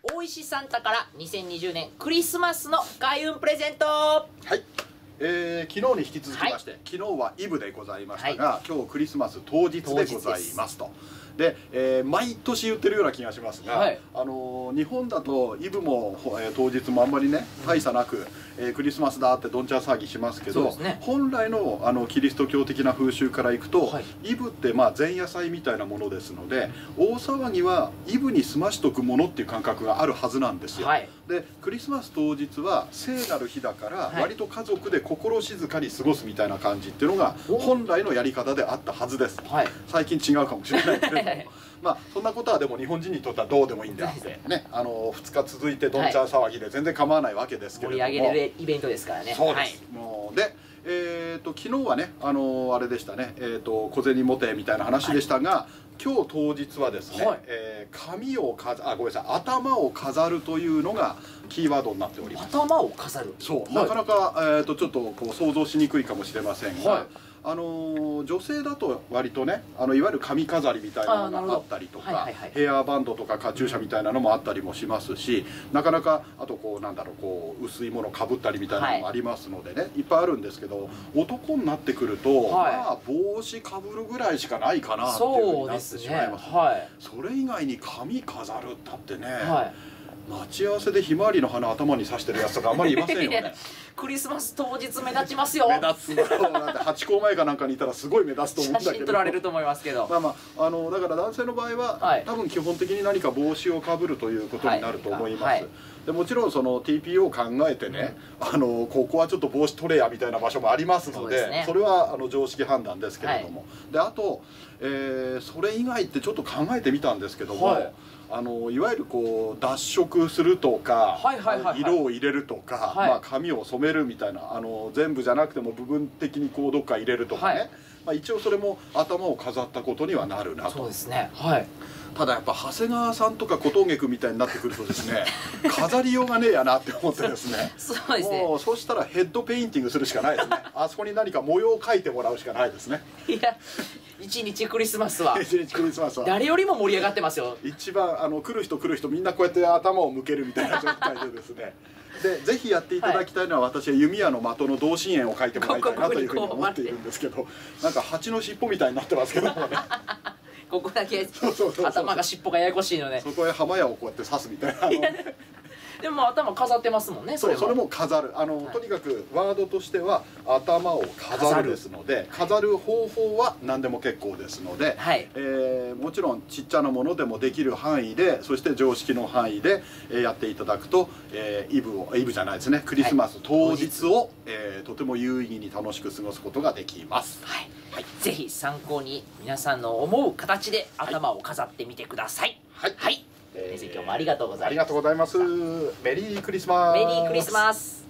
大石サンタから2020年クリスマスの開運プレゼント。はい、 昨日に引き続きまして、昨日はイブでございましたが、今日クリスマス当日でございますと。で、毎年言ってるような気がしますが、日本だとイブも、当日もあんまりね大差なく、クリスマスだってどんちゃん騒ぎしますけど、本来のキリスト教的な風習からいくと、イブって前夜祭みたいなものですので、大騒ぎはイブに済ましとくものっていう感覚があるはずなんですよ。でクリスマス当日は聖なる日だから割と家族で心静かに過ごすみたいな感じっていうのが本来のやり方であったはずです。最近違うかもしれないけれどもそんなことはでも日本人にとってはどうでもいいんであってね、2日続いてどんちゃん騒ぎで全然構わないわけですけれども、 盛り上げるイベントですからね。 そうです。もうで昨日はねあれでしたね、小銭持てみたいな話でしたが、今日当日はですね、ごめんなさい、頭を飾るというのがキーワードになっております。 頭を飾る。 そう、なかなかちょっとこう想像しにくいかもしれませんが、女性だと割とねいわゆる髪飾りみたいなのがあったりとか、ヘアバンドとかカチューシャみたいなのもあったりもしますし、なかなかあと薄いものをかぶったりみたいなのもありますのでね、いっぱいあるんですけど、男になってくると帽子かぶるぐらいしかないかなっていうふうになってしまいます。それ以外に髪飾るったってね、待ち合わせでひまわりの花頭に刺してるやつとかあんまりいませんよね。 クリスマス当日目立ちますよ。 目立つ。なんてハチ公前かなんかにいたらすごい目立つと思うんだけど。 写真撮られると思いますけど。 だから男性の場合は、多分基本的に何か帽子をかぶるということになると思います。でもちろんその TPO を考えてね、ここはちょっと帽子取れやみたいな場所もありますので、それは常識判断ですけれども、であと、それ以外ってちょっと考えてみたんですけども、いわゆるこう脱色するとか色を入れるとか、髪を染めるみたいな、全部じゃなくても部分的にこうどっか入れるとかね、一応それも頭を飾ったことにはなるなと。 そうですね。 ただやっぱ長谷川さんとか小峠君みたいになってくるとですね、飾りようがねえやなって思ってですね、もうそしたらヘッドペインティングするしかないですね。あそこに何か模様を描いてもらうしかないですね。いや、 一日クリスマスは誰よりも盛り上がってますよ。 一番来る人みんなこうやって頭を向けるみたいな状態でですね。でぜひやっていただきたいのは、私は弓矢の的の同心円を描いてもらいたいなというふうに思っているんですけど、なんか蜂の尻尾みたいになってますけどもね。 ここだけ頭が尻尾がややこしいので、 そこへ浜屋をこうやって刺すみたいな。 でも頭飾ってますもんね。 それも飾る。とにかくワードとしては頭を飾るですので、飾る方法は何でも結構ですので、もちろんちっちゃなものでもできる範囲で、そして常識の範囲でやっていただくと、イブじゃないですね、クリスマス当日をとても有意義に楽しく過ごすことができます。 ぜひ参考に皆さんの思う形で頭を飾ってみてください。今日もありがとうございます。 ありがとうございます。メリークリスマス。 メリークリスマス。